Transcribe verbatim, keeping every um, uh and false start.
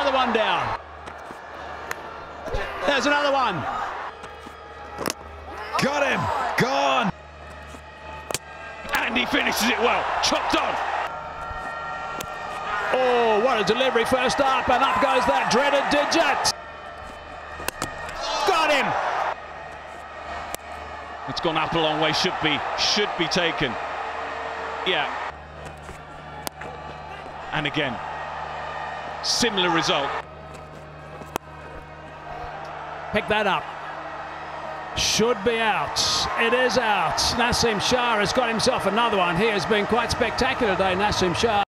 another one down. There's another one. Got him. Gone. And he finishes it well. Chopped on. Oh, what a delivery first up, and up goes that dreaded digit. Got him. It's gone up a long way. Should be, should be taken. Yeah. And again, similar result. Pick that up. Should be out. It is out. Naseem Shah has got himself another one. He has been quite spectacular today, Naseem Shah.